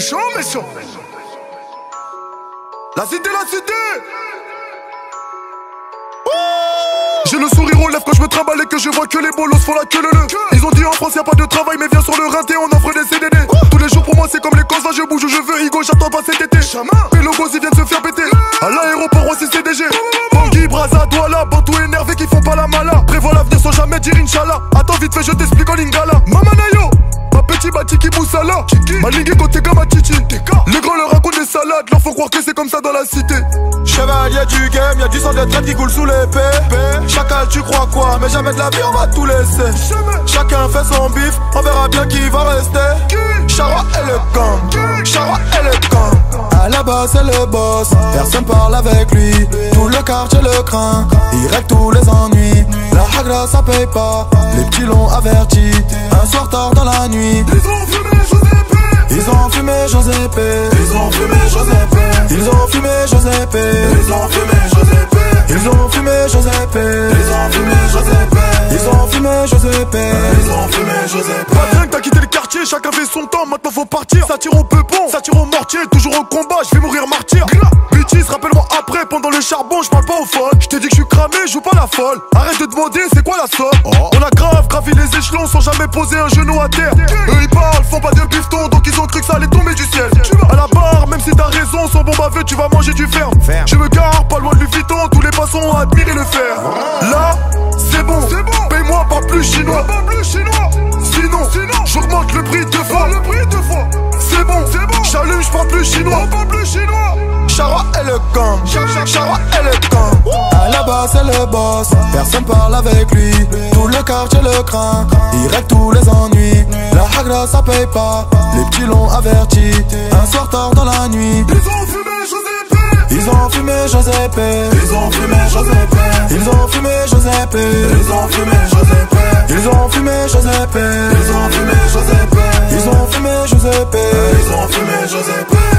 Méchant, méchant. La cité, la cité. J'ai le sourire aux lèvres quand je me trimballe et que je vois que les bolos font la queue leu. Ils ont dit en France y'a pas de travail, mais viens sur le rinté, on offre des CDD. Tous les jours pour moi c'est comme les causes, je bouge où je veux, Igo, j'attends pas cet été. Et le boss ils viennent se faire péter. À l'aéroport aussi CDG. Bangui, Braza, Douala, Bantou énervé qui font pas la mala. Prévois l'avenir sans jamais dire Inch'Allah. Attends vite fait, je t'explique en lingala. Mamanayo, ma petit Batiki Moussala. Ma ligue côté comme ma Titi. Les grands leur racontent des salades, leur font croire que c'est comme ça dans la cité. Chevalier du game, y'a du sang de traite qui coule sous l'épée. Chacal tu crois quoi, mais jamais de la vie on va tout laisser. Chacun fait son bif, on verra bien qui va rester. Charwa et le gang, Charwa et le gang. À la base c'est le boss, personne parle avec lui. Tout le quartier le craint, il règle tous les ennuis. La hagra ça paye pas, les petits l'ont averti. Un soir tard dans la nuit, ils ont fumé Giuseppe. Ils ont fumé Giuseppe. Ils ont fumé Giuseppe. Ils ont fumé Giuseppe. Ils ont fumé Giuseppe. Ils ont fumé Giuseppe. Ils ont fumé Giuseppe. Ils ont fumé Giuseppe. Pas dingue, t'as quitté le quartier, chacun fait son temps, maintenant faut partir. Ça tire au peupon, ça tire au mortier, toujours au combat, je vais mourir martyr. Bêtise, rappelle-moi après, pendant le charbon, je parle pas aux folles. Je t'ai dit que je suis cramé, je joue pas la folle. Arrête de demander, c'est quoi la somme. On a grave gravi les échelons sans jamais poser un genou à terre. Eux ils parlent, font pas de bifton, donc ils ont cru que ça allait tomber du ciel. À la barre, même si t'as raison, sans bon baveux, tu vas manger du ferme. Je me gare, pas loin de Louis Vuitton, tous les passants ont admiré le fer. Là, c'est bon, paye-moi pas plus chinois. Sinon, j'augmente le prix deux fois. C'est bon, j'allume, j'parle plus chinois. Charwa et le gang, Charwa et le gang. À la base c'est le boss, personne parle avec lui. Tout le quartier le craint, il règle tous les ennuis. La hagra ça paye pas, les petits l'ont averti. Un soir tard dans la nuit, Ils ont fumé Giuseppe. ils ont fumé Giuseppe. Ils ont fumé Giuseppe. Ils ont fumé Giuseppe. Ils ont fumé Giuseppe. Ils ont fumé Giuseppe. Ils ont fumé Giuseppe. Ils ont fumé Giuseppe. Ils ont fumé Giuseppe.